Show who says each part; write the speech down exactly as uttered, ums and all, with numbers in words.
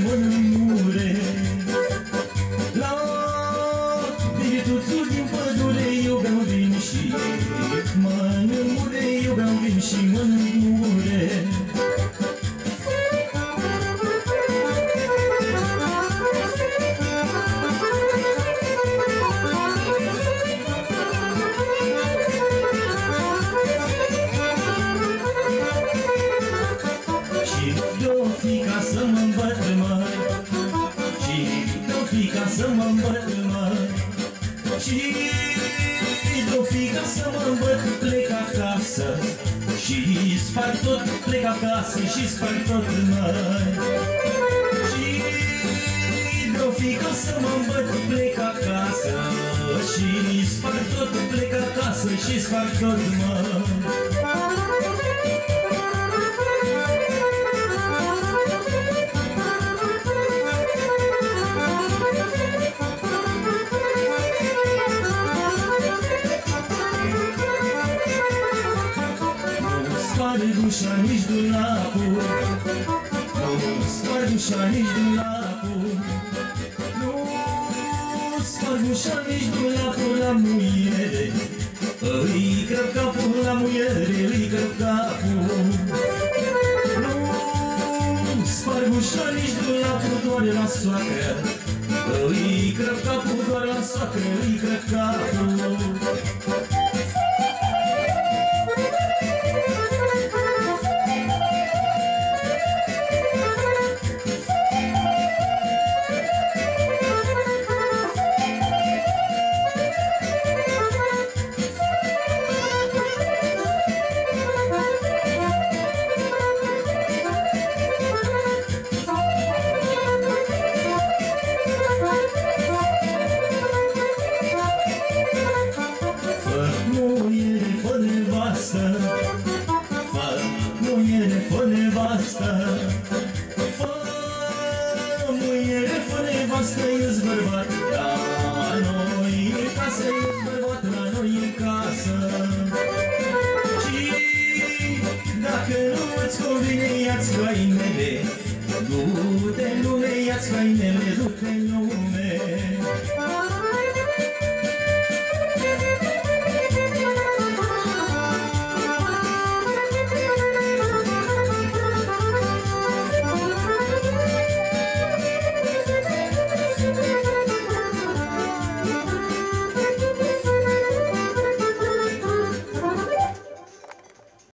Speaker 1: mănânure. La biletuțul din pădure eu beau vin și mănânure, eu beau vin și mănânure. Ca să mă îmbăt, măi, și de-o fi ca să mă îmbăt, măi, și de-o fi ca să mă îmbăt, plec acasă și sparg tot, plec acasă și sparg tot, măi, și de-o fi ca să mă îmbăt, plec acasă și sparg tot, plec acasă și sparg tot, măi. Sparg ușa, nici dulapul, nu sparg ușa, nici dulapul, nu sparg ușa, nici dulapul la muiere, îi crăp capul la muiere, îi crăp capul. Nu sparg ușa, nici dulapul, doar la soacră, îi crăp capul, doar la soacră, îi crăp capul. Fă muiere, fă nevastă, fă muiere, fă nevastă, ești bărbat la noi în casă, ești bărbat la noi în casă. Și dacă nu îți convine, ia-ți hainele, du-te în lume, ia-ți hainele, du-te în lume.